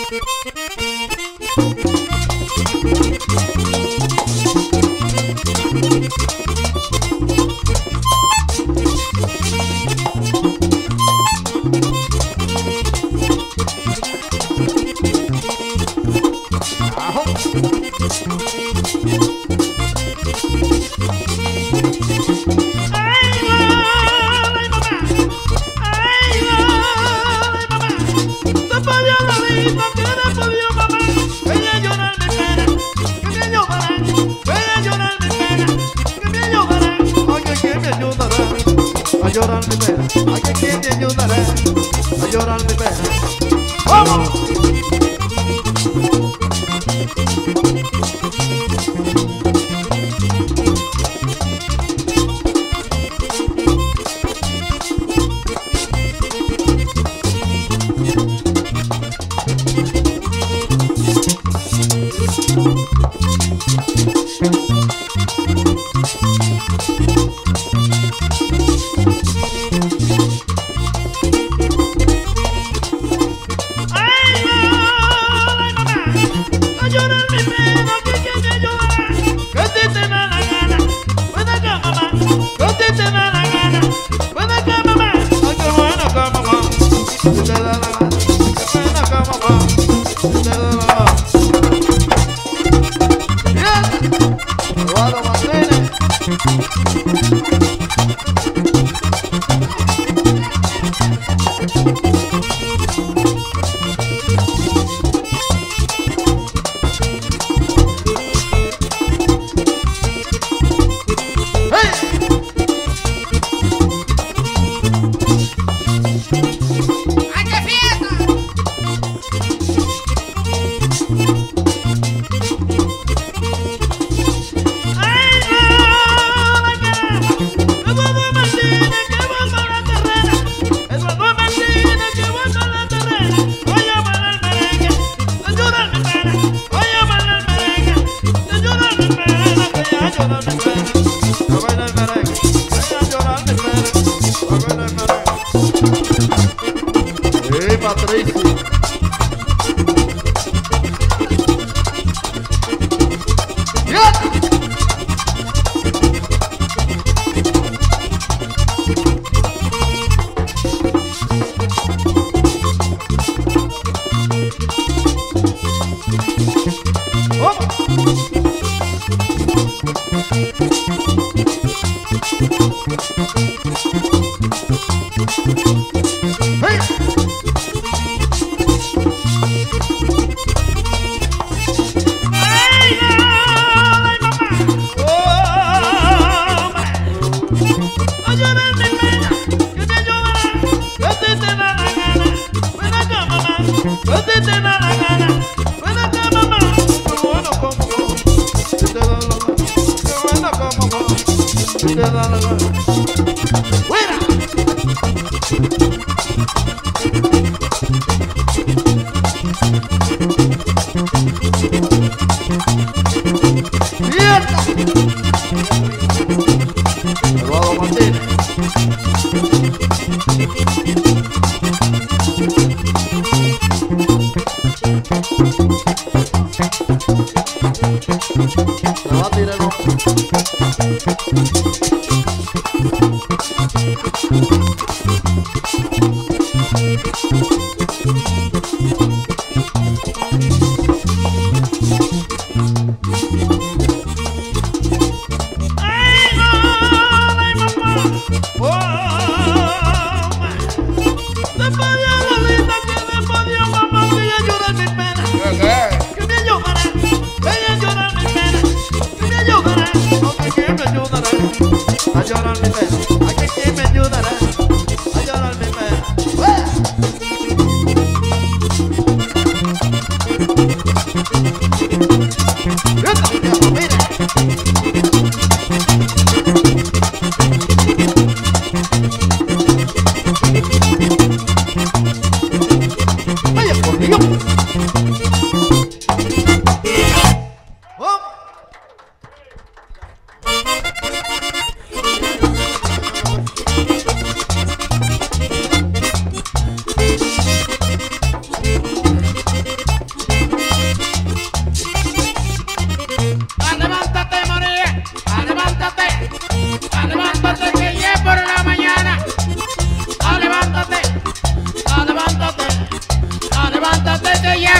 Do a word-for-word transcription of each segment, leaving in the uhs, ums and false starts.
A llorar mi pena, ¿a quién te ayudará a llorar mi pena? ¡Vamos!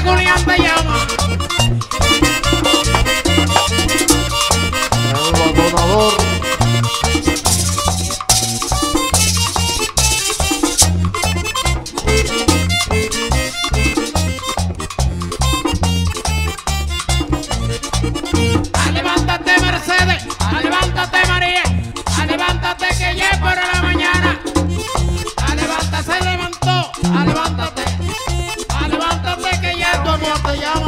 Julián te llama. El vacunador. Levántate Mercedes, levántate María, levántate que ya es por la mañana. Levántate, se levantó, levántate, levántate que ya tu amor te llama.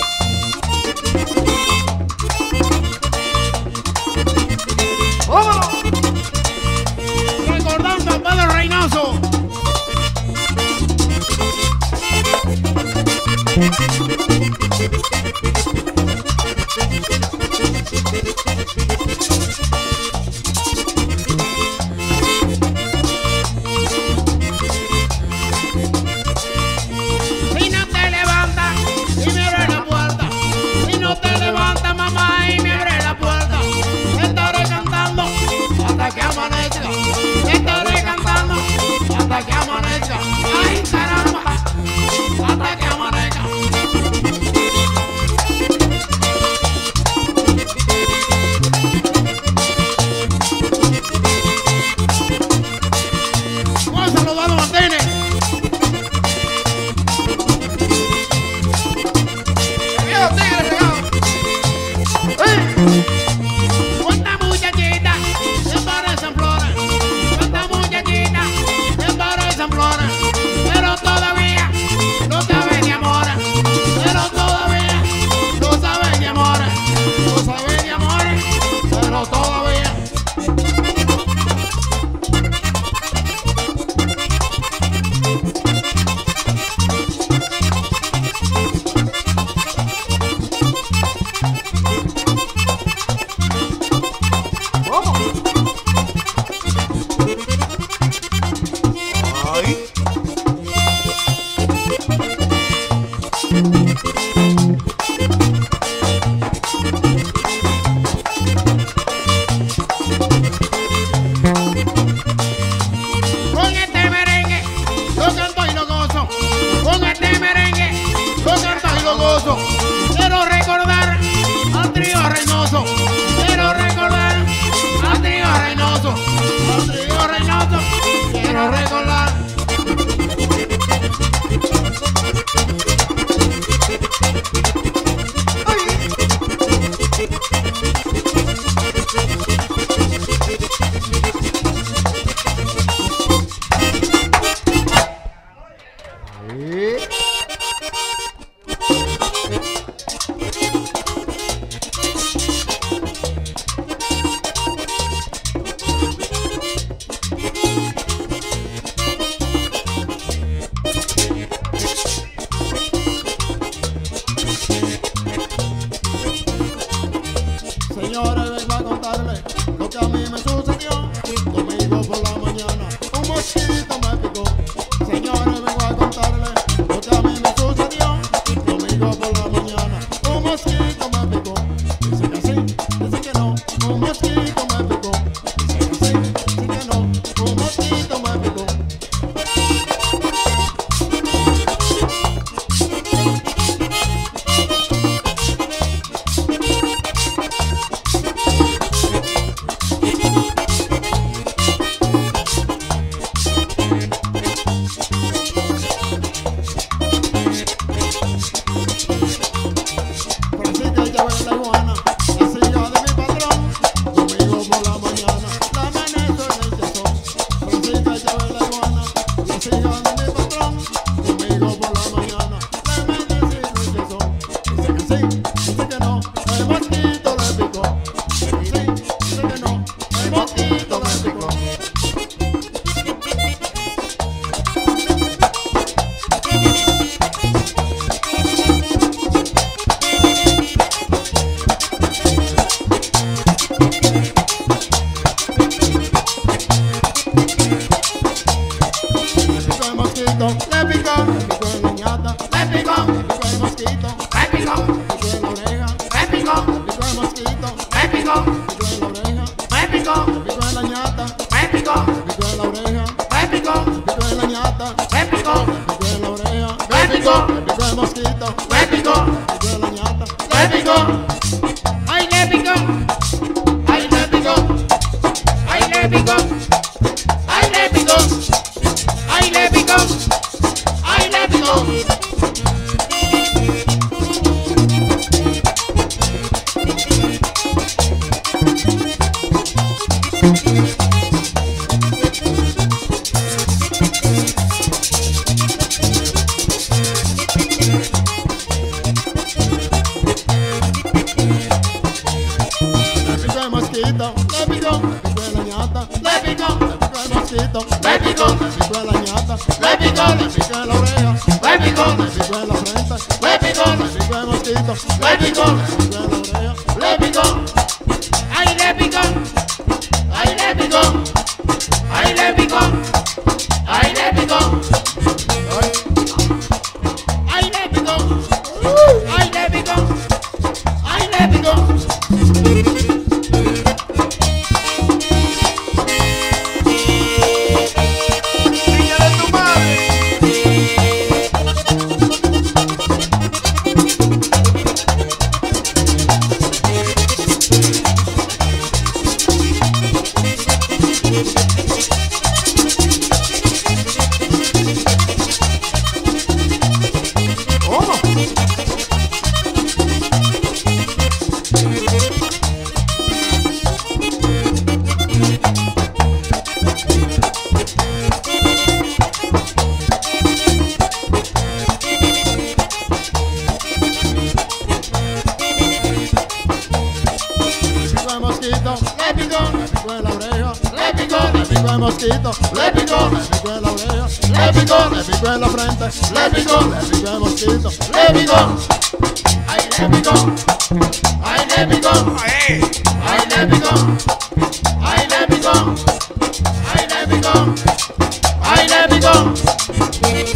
¡Vámonos! Recordando a Pedro Reynoso. Si no te levantas y me abre la puerta, si no te levantas mamá y me abre la puerta, estaré cantando hasta que amanezca, estaré cantando hasta que amanezca, ay caramba, hasta que amanezca. Vamos a saludar a Martínez. ¡Viejo tigre pegado! Cuánta muchachita se parecen flores, cuánta muchachita se parecen flores, pero todavía no saben de amores, pero todavía no saben de amores, no saben de amores, pero todavía. ¡Vamos! ¡Ay! Con este merengue lo canto y lo gozo, con este merengue lo canto y lo gozo. Quiero recordar al trío Reynoso, quiero recordar al trío Reynoso, al trío Reynoso, quiero recordar. ¡Ay! Señores, vengo a contarle lo que a mí me sucedió. Domingo por la mañana, un mosquito me picó. Señores, vengo a contarle lo que a mí me sucedió. Domingo por la mañana, un mosquito me picó. Dice que sí, dice que no, un mosquito me picó. Dice que sí, dice que no, un mosquito me picó. Francisca lleva la iguana, la silla de mi patrón. Domingo por la mañana, la amanece en el chazón. Francisca lleva la iguana, la silla de mi patrón. Domingo por la mañana, la amanece en el chazón. Dice que sí, dice que no, el mosquito le picó. Dice que sí, dice que no, el mosquito le picó. El mosquito le picó, le picó en la ñata, Le picó, le picó el mosquito, me picó, le picó en la oreja, me picó, le picó el mosquito, me picó, le picó en la oreja, me picó, le picó en la ñata, me picó, le picó en la oreja, me picó, le picó en la ñata, me picó, le picó en la oreja, me picó, le picó el mosquito, le picó, le picó la ñata, le picó, ay le picó, ay le picó, ay le picó, ay le picó, ay le picó, ay le picó. le picó, le picó la ñata, le picó, le picó el mosquito, le picó, le picó la ñata, le picó, le picó en la oreja, le picó, le picó en la frente, le picó, le picó el mosquito, le picó, le picó en la oreja, le picó, ay le picó, ay le picó, ay le picó, ay le picó, ay le picó, ay le picó, ay le picó. Le picó, le picó en la oreja, Le picó, le picó el mosquito, le picó, le picó en la oreja, le picó, le picó en la frente, le picó, le picó el mosquito, le picó, ay le picó, ay le picó, ay le picó, ay le picó, ay le picó, ay le picó.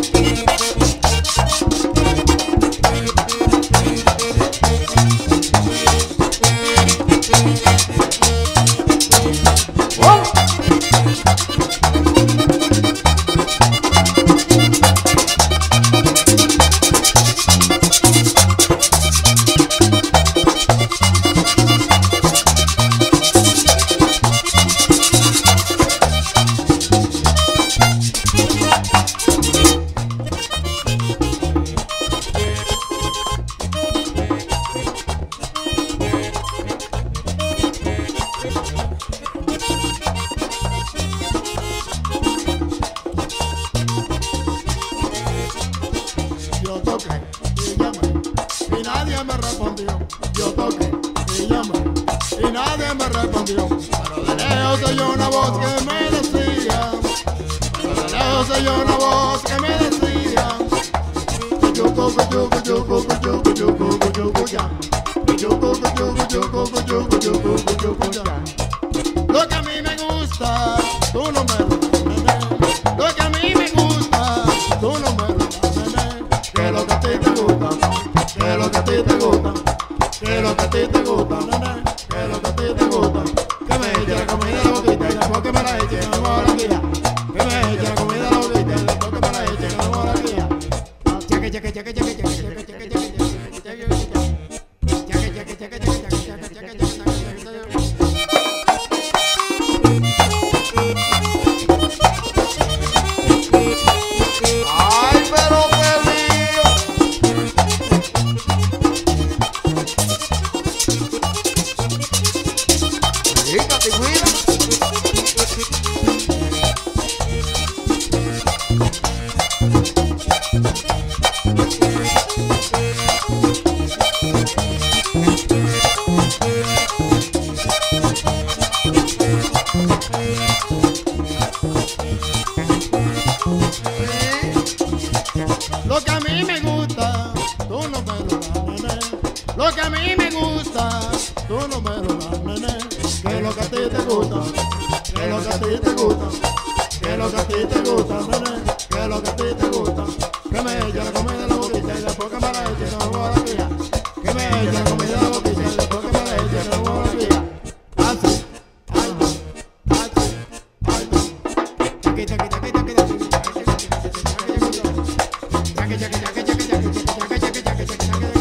Yo toqué y llamé y nadie me respondió. Yo toqué y llamé y nadie me respondió. Pero de lejos oyó una voz que me decía, pero de lejos oyó una voz que me decía, yucu, yucu, yucu, yucu, yucu, yucu, ya. Yucu, yucu, yucu, yucu, yucu, yucu, ya. Lo que a mí me gusta, tú no me lo das, nene. Lo que a mí me gusta, tú no me lo das, nene. Que lo que a ti te gusta, que lo que a ti te gusta, que lo que a ti te gusta, nene. Que lo que a ti te gusta. Que me eche la comida a la boquita y después que me la eche, no me la guía. Que me eche la comida a la boquita y después que me la eche, no me la guía. Cheque, cheque, cheque, cheque, cheque, cheque, cheque, cheque, cheque, cheque, Ay, pero qué lío. Chica, te cuida. Lo que a mí me gusta, tú no me lo das, nene. Lo que a mí me gusta, tú no me lo das, nene. Que lo que a ti te gusta, que lo que a ti te gusta, que lo que a ti te gusta, nene. Que lo que a ti te gusta. Que me eche la comida en la boquita y después que me la eche, no me voy a la guía. Que me eche la comida en la boquita y después que me la eche, no me voy a la guía. Así, ay, no, así, ay, no. Chiqui, chiqui, chiqui, chiqui, chiqui, chiqui, chiqui, chiqui, chiqui, chiqui, chiqui, chiqui, chiqui, chiqui, chiqui, chiqui, chiqui, chaque, chaque, chaque, chaque, chaque, chaque, chaque, chaque.